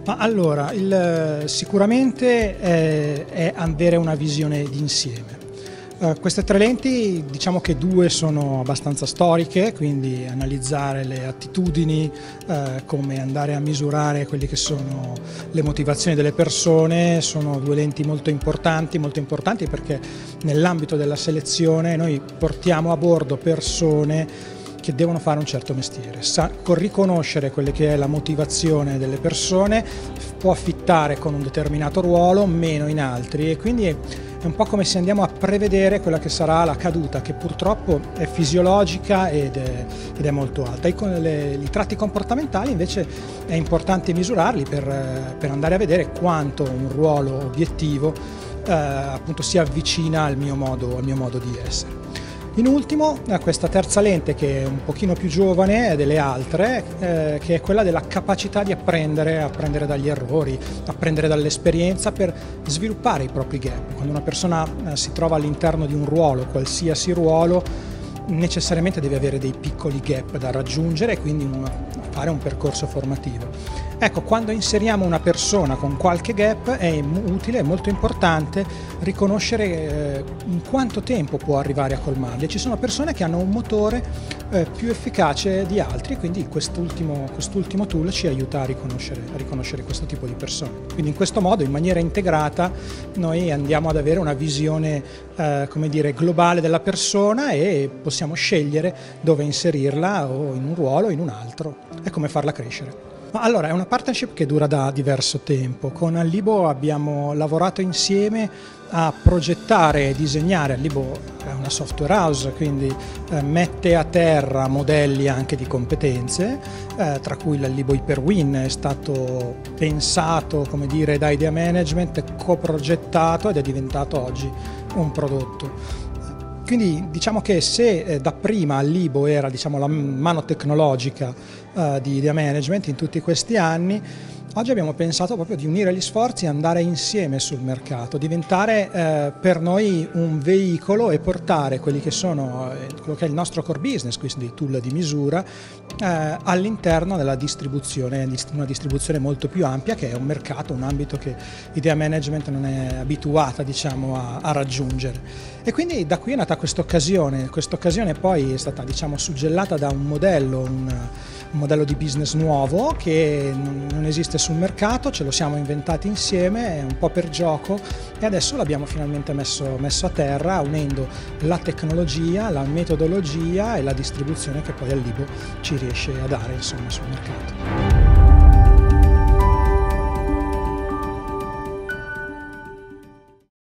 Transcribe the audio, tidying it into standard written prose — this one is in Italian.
Ma allora, sicuramente è avere una visione d'insieme. Queste tre lenti, diciamo che due sono abbastanza storiche, quindi analizzare le attitudini, come andare a misurare quelle che sono le motivazioni delle persone, sono due lenti molto importanti perché nell'ambito della selezione noi portiamo a bordo persone che devono fare un certo mestiere. Con riconoscere quelle che è la motivazione delle persone può fittare con un determinato ruolo, meno in altri, e quindi è un po' come se andiamo a prevedere quella che sarà la caduta, che purtroppo è fisiologica ed è molto alta. I tratti comportamentali invece è importante misurarli per andare a vedere quanto un ruolo obiettivo appunto si avvicina al mio modo di essere. In ultimo, questa terza lente, che è un pochino più giovane delle altre, che è quella della capacità di apprendere dagli errori, apprendere dall'esperienza per sviluppare i propri gap. Quando una persona si trova all'interno di un ruolo, qualsiasi ruolo, necessariamente deve avere dei piccoli gap da raggiungere e quindi fare un percorso formativo. Ecco, quando inseriamo una persona con qualche gap è utile, è molto importante riconoscere in quanto tempo può arrivare a colmarli. Ci sono persone che hanno un motore più efficace di altri, quindi quest'ultimo tool ci aiuta a riconoscere questo tipo di persone. Quindi in questo modo, in maniera integrata, noi andiamo ad avere una visione come dire, globale della persona e possiamo scegliere dove inserirla, o in un ruolo o in un altro, e come farla crescere. Allora, è una partnership che dura da diverso tempo. Con Allibo abbiamo lavorato insieme a progettare e disegnare. Allibo è una software house, quindi mette a terra modelli anche di competenze, tra cui l'Allibo HyperWin è stato pensato, come dire, da Idea Management, coprogettato ed è diventato oggi un prodotto. Quindi diciamo che se dapprima Allibo era, diciamo, la mano tecnologica di Idea Management in tutti questi anni, oggi abbiamo pensato proprio di unire gli sforzi e andare insieme sul mercato, diventare per noi un veicolo e portare quello che è il nostro core business, quindi i tool di misura, all'interno della distribuzione, una distribuzione molto più ampia, che è un mercato, un ambito che Idea Management non è abituata, diciamo, a raggiungere. E quindi da qui è nata questa occasione poi è stata, diciamo, suggellata da un modello di business nuovo che non esiste sul mercato, ce lo siamo inventati insieme, è un po' per gioco, e adesso l'abbiamo finalmente messo a terra, unendo la tecnologia, la metodologia e la distribuzione che poi Allibo ci riesce a dare, insomma, sul mercato.